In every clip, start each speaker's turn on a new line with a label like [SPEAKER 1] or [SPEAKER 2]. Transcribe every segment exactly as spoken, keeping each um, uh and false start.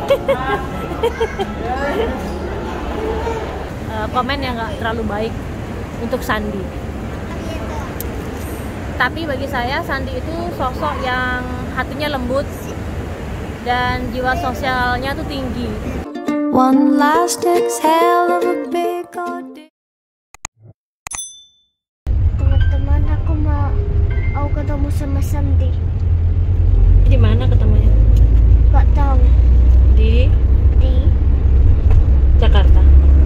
[SPEAKER 1] uh, komen yang nggak terlalu baik untuk Sandi. Tapi bagi saya Sandi itu sosok yang hatinya lembut dan jiwa sosialnya tuh tinggi. One last exhale of a big old...
[SPEAKER 2] Teman-teman, aku mau mau ketemu sama Sandi.
[SPEAKER 1] Di mana ketemunya?
[SPEAKER 2] Gak tahu.
[SPEAKER 1] Di
[SPEAKER 2] Di
[SPEAKER 1] Jakarta.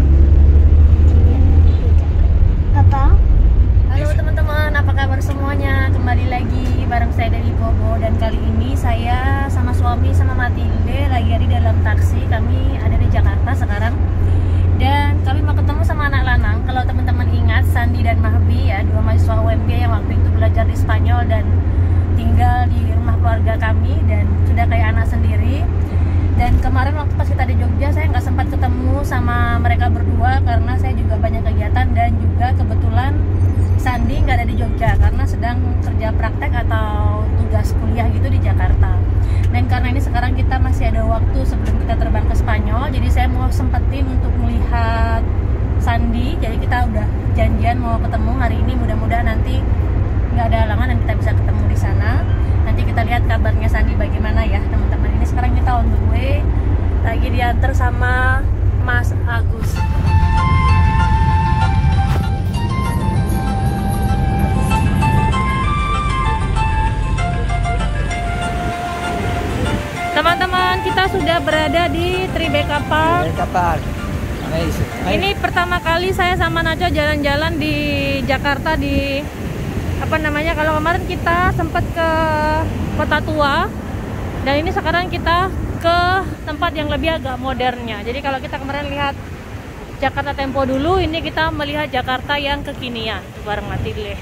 [SPEAKER 2] Apa?
[SPEAKER 1] Halo teman-teman, apa kabar semuanya? Kembali lagi bareng saya dari Bobo, dan kali ini saya sama suami sama Matilde lagi ada di dalam taksi. Kami ada di Jakarta sekarang dan kami mau ketemu sama anak lanang. Kalau teman-teman ingat, Sandi dan Mahbi ya, dua mahasiswa U M G yang waktu itu belajar di Spanyol dan tinggal di rumah keluarga kami dan sudah kayak anak sendiri. Dan kemarin waktu pas kita di Jogja, saya nggak sempat ketemu sama mereka berdua karena saya juga banyak kegiatan, dan juga kebetulan Sandi nggak ada di Jogja karena sedang kerja praktek atau tugas kuliah gitu di Jakarta. Dan karena ini sekarang kita masih ada waktu sebelum kita terbang ke Spanyol, jadi saya mau sempetin untuk melihat Sandi. Jadi kita udah janjian mau ketemu hari ini, mudah-mudahan nanti nggak ada halangan dan kita bisa ketemu di sana. Nanti kita lihat kabarnya Sandi bagaimana ya teman-teman. Ini sekarang kita on the way, lagi diantar sama Mas Agus. Teman-teman, kita sudah berada di Tribeca Park.
[SPEAKER 3] Tribeca Park. Amazing.
[SPEAKER 1] Ini pertama kali saya sama Nacho jalan-jalan di Jakarta, di apa namanya, kalau kemarin kita sempat ke Kota Tua, dan ini sekarang kita ke tempat yang lebih agak modernnya. Jadi kalau kita kemarin lihat Jakarta Tempo dulu, ini kita melihat Jakarta yang kekinian bareng Matilde.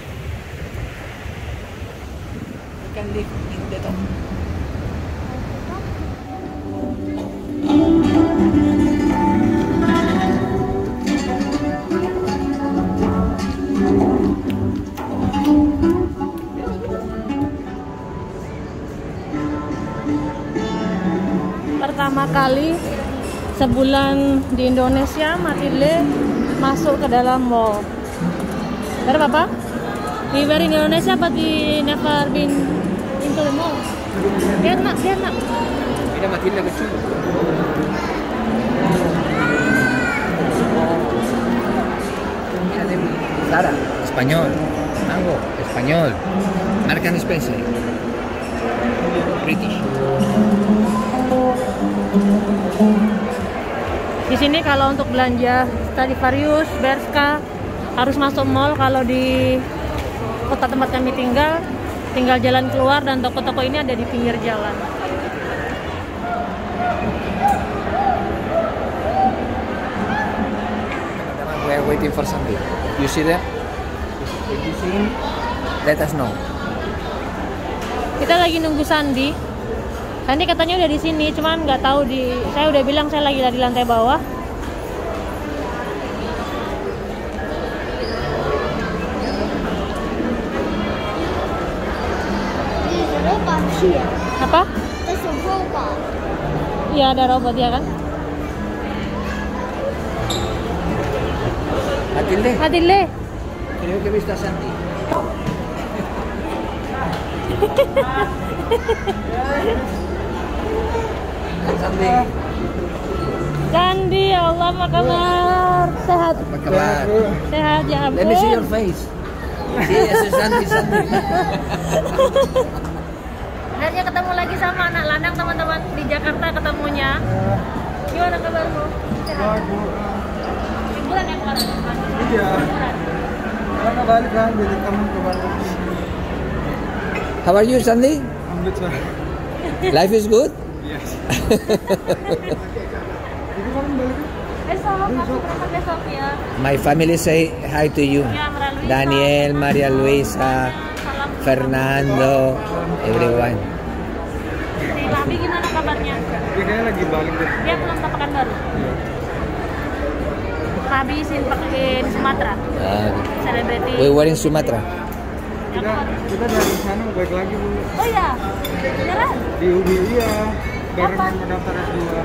[SPEAKER 3] You can live in the top.
[SPEAKER 1] Pertama kali sebulan di Indonesia, Matilde masuk ke dalam mall. Benar Papa? We were in Indonesia but we never been into the mall. Lihat nak, lihat nak.
[SPEAKER 3] Mira Matilda que chulo. Zara, español. Mango, español. Marks and Spencer, British.
[SPEAKER 1] Di sini kalau untuk belanja Stradivarius, Bershka harus masuk mall. Kalau di kota tempat kami tinggal, tinggal jalan keluar dan toko-toko ini ada di pinggir jalan.
[SPEAKER 3] We are waiting for something. You see them? If you see him, let us know.
[SPEAKER 1] Kita lagi nunggu Sandi. Sandi katanya udah di sini, cuman nggak tahu di. Saya udah bilang saya lagi di lantai bawah. Apa? Iya, ada robot ya kan?
[SPEAKER 3] Matilde,
[SPEAKER 1] Matilde.
[SPEAKER 3] creo que he visto a Santi. Santi.
[SPEAKER 1] Sandi, ya Allah, apa kabar? Sehat?
[SPEAKER 3] Apa kabar?
[SPEAKER 1] Sehat ya ampun.
[SPEAKER 3] Let me see your face. Yes, Santi, Santi.
[SPEAKER 1] Akhirnya ketemu lagi sama anak lanang teman-teman di Jakarta ketemunya. Gimana kabarmu? Sehat? Liburan ya kemarin?
[SPEAKER 4] Iya. Karena balik kan jadi teman kemarin.
[SPEAKER 3] How are you, Sandy?
[SPEAKER 4] I'm good, sir.
[SPEAKER 3] Life is good?
[SPEAKER 4] Yes. Itu kan balik.
[SPEAKER 1] Besok, aku berangkat besok ya.
[SPEAKER 3] My family say hi to you.
[SPEAKER 1] Ya, Maria Luisa.
[SPEAKER 3] Daniel, Maria Luisa,
[SPEAKER 1] Salam.
[SPEAKER 3] Fernando, everyone.
[SPEAKER 1] Si Mahbi gimana kabarnya?
[SPEAKER 4] Dia kayaknya lagi balik deh.
[SPEAKER 1] Dia pulang ke Pekanbaru. Mahbi sin in Sumatera.
[SPEAKER 3] Uh,
[SPEAKER 1] Selebriti.
[SPEAKER 3] we were in Sumatra.
[SPEAKER 4] Kita kita dari sana balik lagi bu.
[SPEAKER 1] Oh iya, beneran?
[SPEAKER 4] Di Ubi iya. baru
[SPEAKER 1] Kapan?
[SPEAKER 4] mau daftar S dua.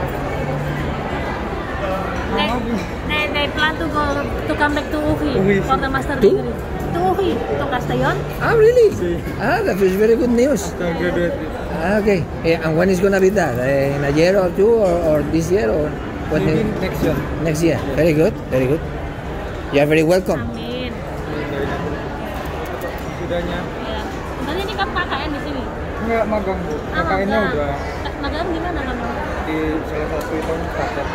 [SPEAKER 1] They, they, they plan to go to come back to U H I
[SPEAKER 4] U H I.
[SPEAKER 1] for the master
[SPEAKER 3] To?
[SPEAKER 1] degree. To U H I, to Castellón.
[SPEAKER 3] Ah, really?
[SPEAKER 4] Sí.
[SPEAKER 3] Ah, that is very good news.
[SPEAKER 4] After graduate.
[SPEAKER 3] Ah, okay. Eh, and when is gonna be that? Eh, in a year or two, or, or this year, or when?
[SPEAKER 4] Maybe
[SPEAKER 3] the-
[SPEAKER 4] next year.
[SPEAKER 3] Next year. Very good. Very good. You are very welcome.
[SPEAKER 1] Amin.
[SPEAKER 4] Sudahnya
[SPEAKER 1] Ya. Tadi ini kan K K N di sini.
[SPEAKER 4] nggak magang bu.
[SPEAKER 1] Ah,
[SPEAKER 4] K K N-nya
[SPEAKER 1] magang.
[SPEAKER 4] udah
[SPEAKER 1] Ka- Magang di mana kamu?
[SPEAKER 4] di salah satu itu startup.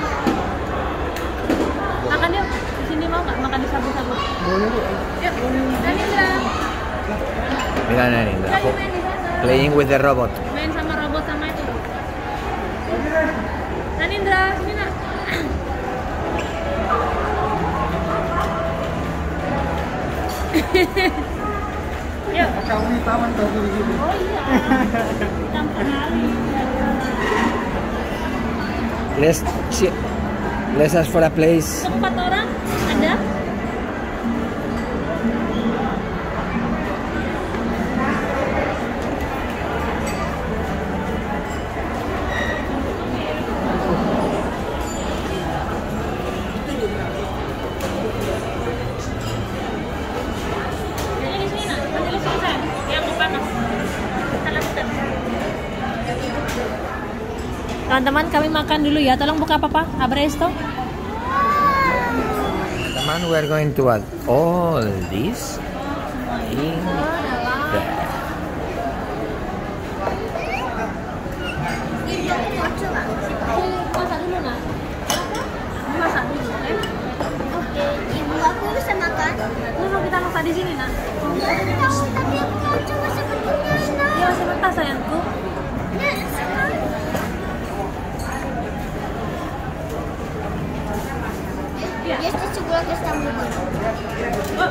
[SPEAKER 1] Makan yuk. Di sini mau nggak makan di sabu-sabu?
[SPEAKER 4] Boleh bu.
[SPEAKER 1] Yuk. Nanindra.
[SPEAKER 3] Mira, Narendra,
[SPEAKER 1] Lagi main di sana.
[SPEAKER 3] playing with the robot.
[SPEAKER 1] Main sama robot sama itu. Nanindra, sini nak. Yuk.
[SPEAKER 4] Kamu di taman tuh begini.
[SPEAKER 1] Oh iya. Campur kali.
[SPEAKER 3] Let's see. Let's ask for a place.
[SPEAKER 1] Empat orang ada? Yang di sini nak, yang di sini sayang. Yang mau panas. Kita lakukan. Teman-teman, kami makan dulu ya. Tolong buka apa, Pak? Abre esto.
[SPEAKER 3] Man, we are going to add all this in there.
[SPEAKER 1] Masak dulu, nak. Masak dulu, eh?
[SPEAKER 2] Oke, ibu aku bisa makan.
[SPEAKER 1] Dulu kita masak di sini, nak.
[SPEAKER 2] Aku tahu, tapi aku mau coba sebetulnya.
[SPEAKER 1] Dia masih mentah, sayangku.
[SPEAKER 2] Nah, sekarang.
[SPEAKER 1] Iya.
[SPEAKER 2] Ya, estoy segura que está muy bueno.
[SPEAKER 1] Oh.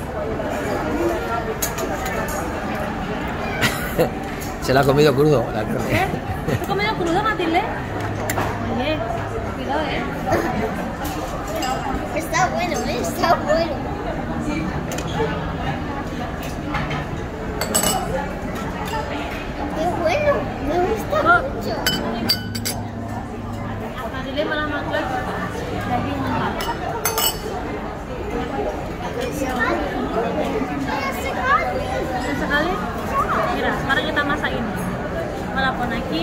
[SPEAKER 3] Se la ha comido crudo. La
[SPEAKER 1] ¿Eh? ¿Tú comido crudo, Matilde? Oye, cuidado, eh.
[SPEAKER 2] Está bueno, ¿eh? Está bueno. Qué bueno, me gusta
[SPEAKER 1] Oh.
[SPEAKER 2] mucho.
[SPEAKER 1] Matilde malah makan daging mentah.
[SPEAKER 2] Kayak sekali.
[SPEAKER 1] Dan sekali, mira, sekarang kita masak ini. Walaupun lagi,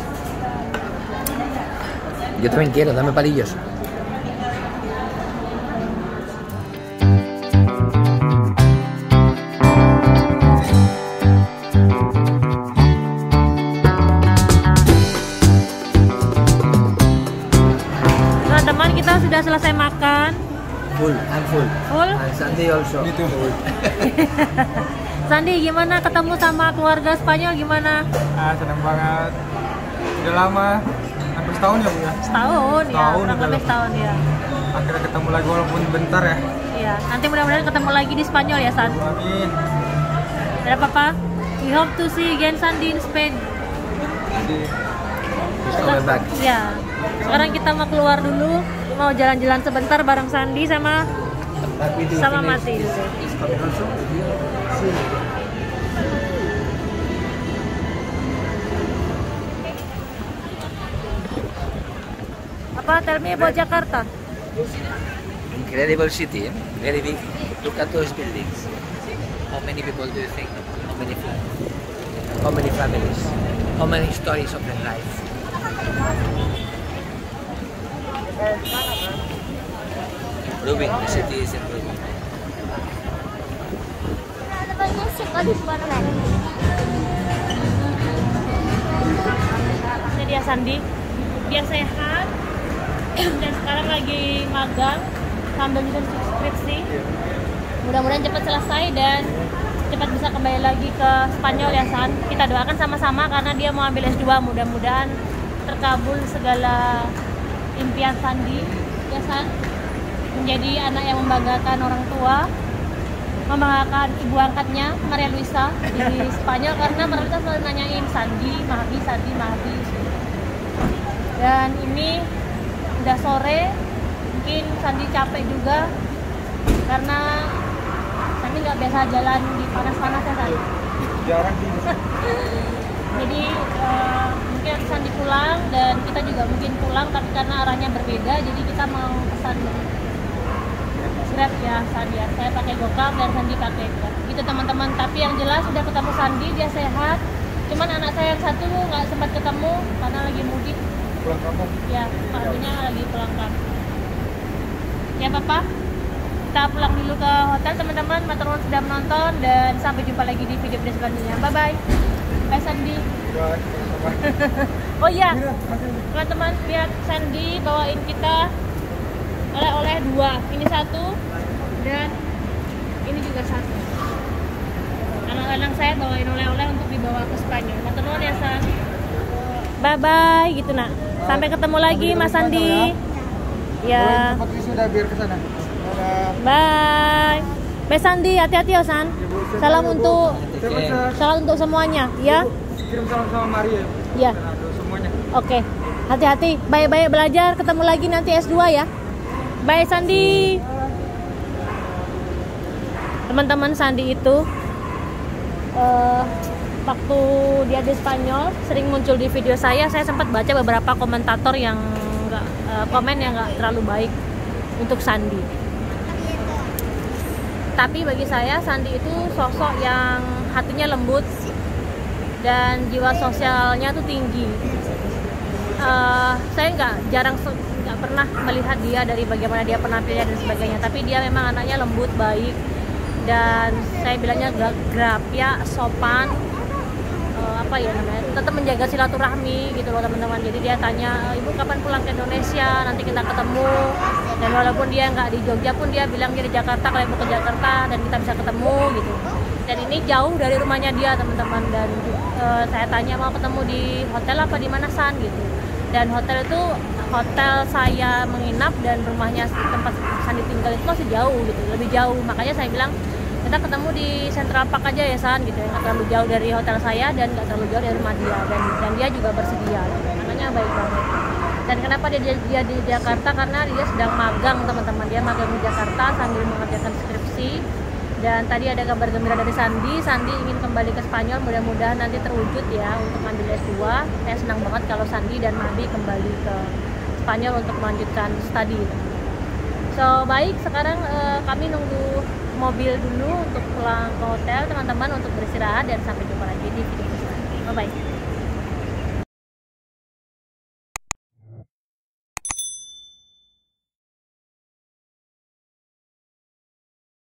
[SPEAKER 3] Yo también quiero, dame palillos.
[SPEAKER 1] teman-teman kita sudah selesai makan.
[SPEAKER 3] Full, I'm full.
[SPEAKER 1] Full?
[SPEAKER 3] And Sandy also.
[SPEAKER 4] Itu.
[SPEAKER 1] Sandi, gimana ketemu sama keluarga Spanyol, gimana?
[SPEAKER 4] Ah, senang banget. Udah lama, hampir setahun ya bu ya.
[SPEAKER 1] Setahun, ya,
[SPEAKER 4] Setahun
[SPEAKER 1] kurang
[SPEAKER 4] udah
[SPEAKER 1] lebih
[SPEAKER 4] lah.
[SPEAKER 1] setahun ya.
[SPEAKER 4] Akhirnya ketemu lagi walaupun bentar ya.
[SPEAKER 1] Iya, nanti mudah-mudahan ketemu lagi di Spanyol ya, San.
[SPEAKER 4] Amin.
[SPEAKER 1] Ada apa-apa? We hope to see again Sandi in Spain.
[SPEAKER 4] Jadi,
[SPEAKER 3] Just coming back.
[SPEAKER 1] Ya. Sekarang kita mau keluar dulu, mau jalan-jalan sebentar bareng Sandi sama sama Matilde.
[SPEAKER 3] Coming also?
[SPEAKER 1] Apa? Tell me about Jakarta.
[SPEAKER 3] Incredible city, eh? Very big. Look at those buildings. How many people do you think? How many flats? How many families? How many stories of their life? Improving, the city is improving.
[SPEAKER 2] Ada banyak sekali warna.
[SPEAKER 1] Ini dia Sandi, dia sehat dan sekarang lagi magang sambil nyusun skripsi. Mudah-mudahan cepat selesai dan cepat bisa kembali lagi ke Spanyol ya San. Kita doakan sama-sama karena dia mau ambil S dua, mudah-mudahan terkabul segala impian Sandi ya San. Menjadi anak yang membanggakan orang tua, membanggakan ibu angkatnya Maria Luisa di Spanyol karena Maria Luisa selalu nanyain Sandi, Mahdi, Sandi, Mahdi. Dan ini udah sore, mungkin Sandi capek juga karena Sandi nggak biasa jalan di panas-panas ya Sandi.
[SPEAKER 4] jarang sih.
[SPEAKER 1] Jadi uh, mungkin mungkin nanti Sandi pulang dan kita juga mungkin pulang, tapi karena arahnya berbeda, jadi kita mau pesan Grab ya Sandi ya. Saya pakai Gokar dan Sandi pakai Grab. Gitu teman-teman. Tapi yang jelas sudah ketemu Sandi, dia sehat. Cuman anak saya yang satu nggak sempat ketemu karena lagi mudik.
[SPEAKER 4] Pulang kampung.
[SPEAKER 1] Ya, paginya lagi pulang kampung. Ya Papa, kita pulang dulu ke hotel teman-teman. Matur nuwun sudah menonton dan sampai jumpa lagi di video-video selanjutnya. Bye bye. Bye Sandi.
[SPEAKER 4] Bye.
[SPEAKER 1] Oh iya, teman-teman lihat Sandi bawain kita oleh-oleh dua. Ini satu dan ini juga satu. Anak-anak saya bawain oleh-oleh untuk dibawa ke Spanyol. Matur nuwun ya San. Bye bye gitu nak. Sampai ketemu lagi Mas Sandi. Ya.
[SPEAKER 4] Cepat sudah biar ke sana. Dadah.
[SPEAKER 1] Bye. Bye Sandi, hati-hati ya San. Salam untuk salam untuk semuanya, ya.
[SPEAKER 4] Kirim salam sama Maria.
[SPEAKER 1] Ya.
[SPEAKER 4] Semuanya.
[SPEAKER 1] Oke. Hati-hati. Baik-baik belajar, ketemu lagi nanti S dua ya. Bye Sandi. Teman-teman, Sandi itu uh, waktu dia di Spanyol sering muncul di video saya. Saya sempat baca beberapa komentator yang nggak uh, komen yang nggak terlalu baik untuk Sandi. Tapi bagi saya Sandi itu sosok yang hatinya lembut dan jiwa sosialnya tuh tinggi. Uh, saya nggak jarang nggak pernah melihat dia dari bagaimana dia penampilnya dan sebagainya. Tapi dia memang anaknya lembut, baik, dan saya bilangnya grab ya, sopan. Uh, apa ya namanya? Tetap menjaga silaturahmi gitu loh teman-teman. Jadi dia tanya, ibu kapan pulang ke Indonesia? Nanti kita ketemu. Dan walaupun dia nggak di Jogja pun dia bilang dia di Jakarta, kalau mau ke Jakarta dan kita bisa ketemu gitu. Dan ini jauh dari rumahnya dia teman-teman. Dan uh, saya tanya mau ketemu di hotel apa di mana San gitu. Dan hotel itu hotel saya menginap dan rumahnya tempat Sandi tinggal itu masih jauh gitu, lebih jauh. Makanya saya bilang kita ketemu di Central Park aja ya San gitu, nggak terlalu jauh dari hotel saya dan nggak terlalu jauh dari rumah dia. Dan dan dia juga bersedia, anaknya baik banget. Dan kenapa dia, dia, dia di Jakarta? Karena dia sedang magang teman-teman, dia magang di Jakarta sambil mengerjakan skripsi. Dan tadi ada kabar gembira dari Sandi, Sandi ingin kembali ke Spanyol, mudah-mudahan nanti terwujud ya untuk ambil S dua. Saya senang banget kalau Sandi dan Mahdi kembali ke Spanyol untuk melanjutkan studi. So baik, sekarang uh, kami nunggu mobil dulu untuk pulang ke hotel teman-teman untuk beristirahat dan sampai jumpa lagi di video selanjutnya. Bye bye.